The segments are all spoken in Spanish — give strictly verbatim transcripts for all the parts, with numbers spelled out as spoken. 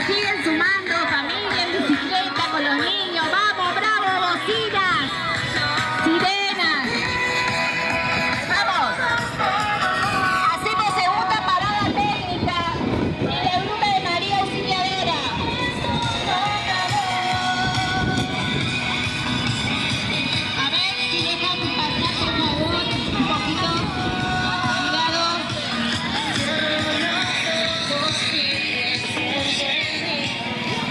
siguen sumando, familia en bicicleta con los niños. ¡Vamos, bravo, bocinas! ¡Sirenas! ¡Vamos! Hacemos segunda parada técnica en la gruta de María Auxiliadora. A ver si dejan pasar, por favor, un poquito. Cuidado.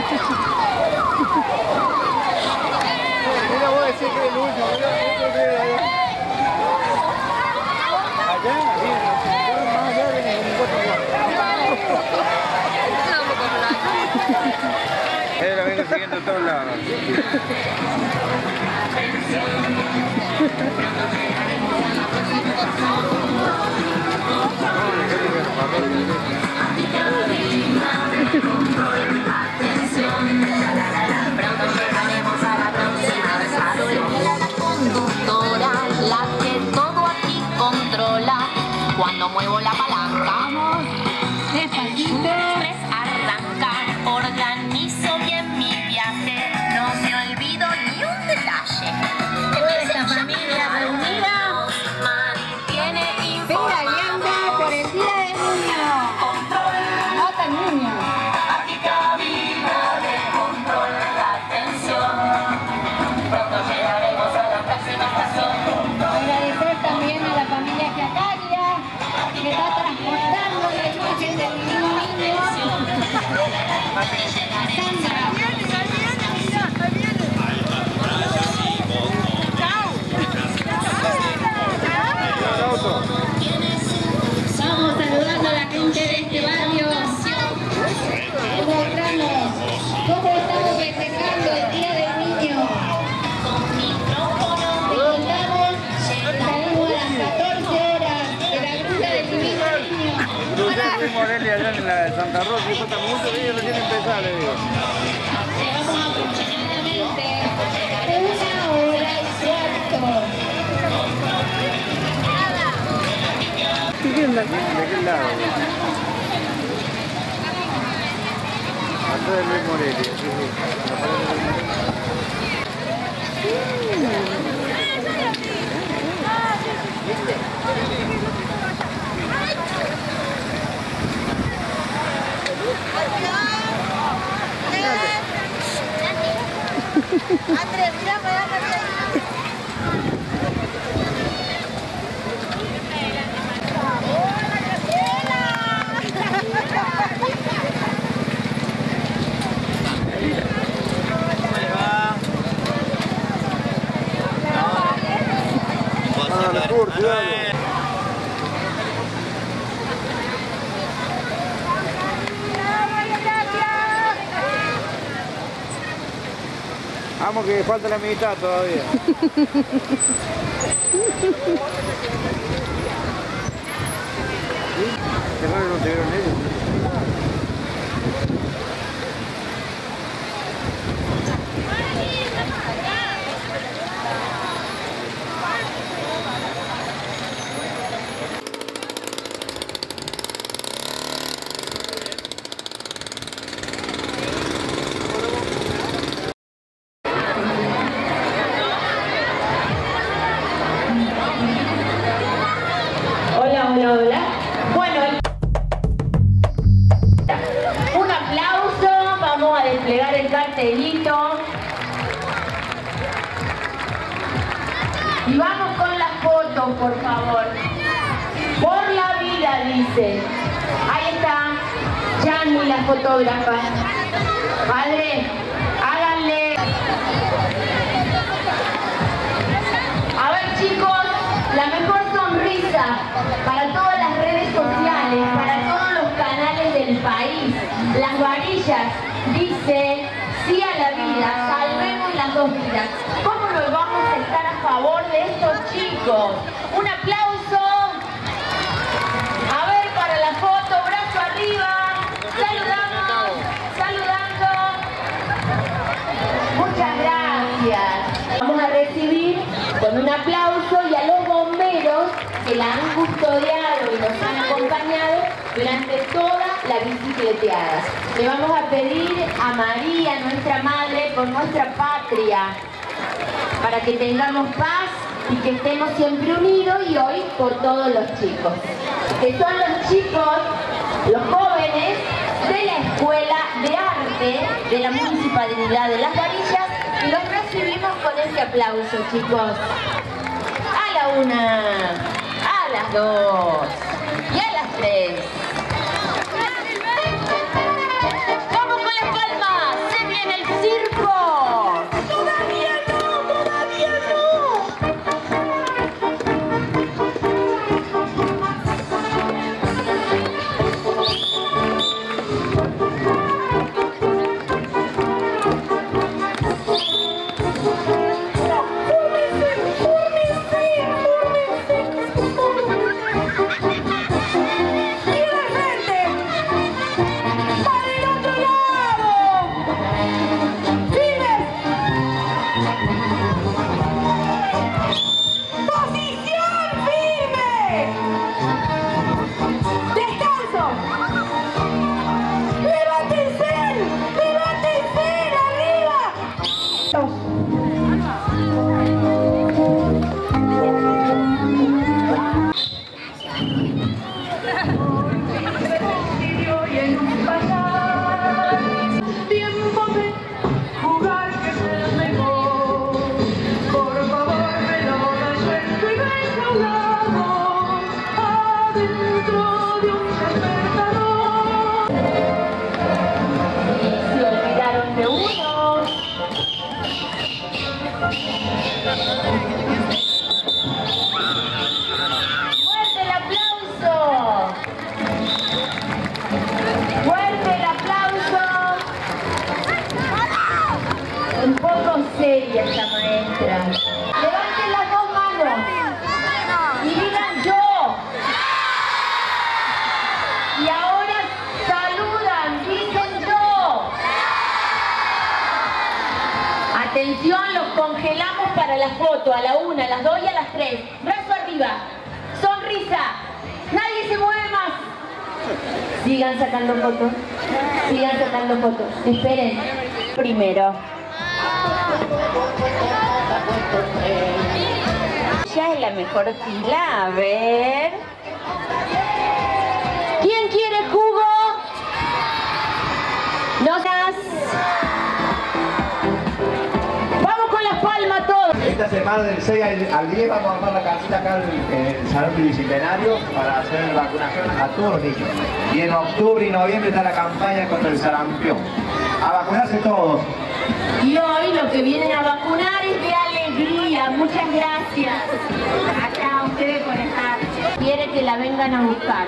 Mira, voy a decir que es el último. Allá, más allá viene como cuatro cuatro. Él la vengo siguiendo a todos lados. Conductora, la que todo aquí controla. Cuando muevo la palanca, vamos, despacito, arranca. Organizo bien mi viaje, no me olvido ni un detalle. Toda esta familia reunida mantiene informada. Venga, guiando por el día del niño. Nota el niño. Aquí cabina de control, atención. Pronto llegaremos a la próxima estación. Agradecer también a la familia Giacaria que está transportando la imagen del niño. Sandra. Vamos saludando a la gente de este barrio. Mostramos cómo estamos festejando el Día del Niño. Contamos, salimos a las catorce horas de la Gruta del Divino Niño. Yo Morelia allá en la de Santa Rosa y falta mucho que ellos recién empezar, le digo. Llevamos aproximadamente una hora y cuarto. ¿De qué lado? Atrás de Luis Morelia, sí, sí. Andrés, mira para allá. Vamos que falta la mitad todavía. ¿Qué raro no te vieron ellos? Hola, hola, hola. Bueno, un aplauso, vamos a desplegar el cartelito. Y vamos con las fotos, por favor. Por la vida, dice. Ahí está, Yani, la fotógrafa. Padre, háganle. A ver, chicos, la mejor sonrisa para todas las redes sociales, para todos los canales del país. Las varillas dice sí a la vida, salvemos las dos vidas. ¿Cómo nos vamos a estar a favor de estos chicos? Un aplauso. A ver, para la foto, brazo arriba. Saludamos, saludando. Muchas gracias. Vamos a recibir con un aplauso y a los bomberos que la han custodiado y nos han acompañado durante toda la bicicleteada. Le vamos a pedir a María, nuestra madre, por nuestra patria, para que tengamos paz y que estemos siempre unidos, y hoy por todos los chicos, que son los chicos, los jóvenes de la Escuela de Arte de la Municipalidad de Las Varillas, y los recibimos con este aplauso, chicos. A la una, a las dos y a las tres. ¡Vamos con las palmas! seria esta maestra. Levanten las dos manos y digan yo. Y ahora saludan, dicen yo. Atención, los congelamos para la foto, a la una, a las dos y a las tres. Brazo arriba, sonrisa, nadie se mueve más. Sigan sacando fotos, sigan sacando fotos. Esperen, primero. Ya es la mejor fila, a ver. ¿Quién quiere jugo? No das. Vamos con las palmas todos. Esta semana del seis al diez vamos a armar la casita acá en el Salón Bicentenario para hacer vacunación a todos los niños. Y en octubre y noviembre está la campaña contra el sarampión. A vacunarse todos. Y hoy lo que vienen a vacunar es de alegría. Muchas gracias. Acá ustedes por estar. Quiere que la vengan a buscar.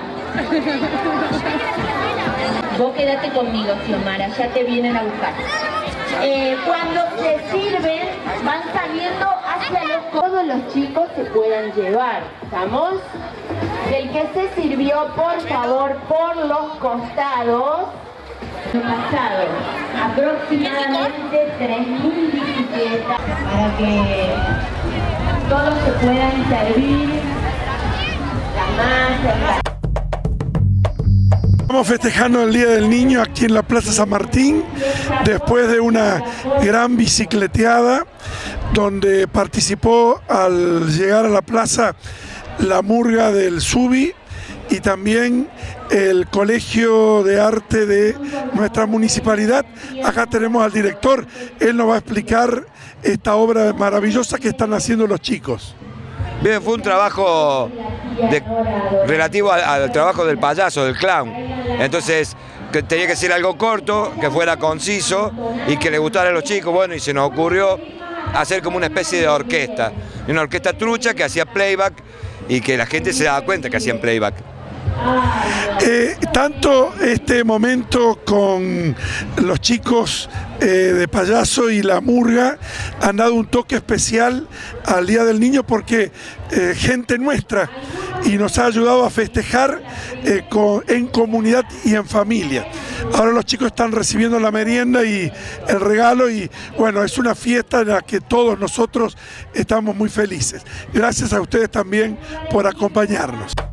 Vos quédate conmigo, Xiomara, ya te vienen a buscar. Eh, cuando se sirven, van saliendo hacia los... Todos los chicos se puedan llevar, ¿estamos? Del que se sirvió, por favor, por los costados. Pasado, aproximadamente tres mil bicicletas para que todos se puedan servir la masa. Estamos festejando el Día del Niño aquí en la Plaza San Martín, después de una gran bicicleteada donde participó al llegar a la plaza la murga del Subi y también el Colegio de Arte de nuestra municipalidad. Acá tenemos al director, él nos va a explicar esta obra maravillosa que están haciendo los chicos. Bien, fue un trabajo de, relativo al, al trabajo del payaso, del clown. Entonces que tenía que ser algo corto, que fuera conciso y que le gustara a los chicos. Bueno, y se nos ocurrió hacer como una especie de orquesta, una orquesta trucha que hacía playback y que la gente se daba cuenta que hacían playback. Eh, tanto este momento con los chicos eh, de payaso y la murga han dado un toque especial al Día del Niño porque eh, gente nuestra y nos ha ayudado a festejar eh, con, en comunidad y en familia. Ahora los chicos están recibiendo la merienda y el regalo y bueno, es una fiesta en la que todos nosotros estamos muy felices. Gracias a ustedes también por acompañarnos.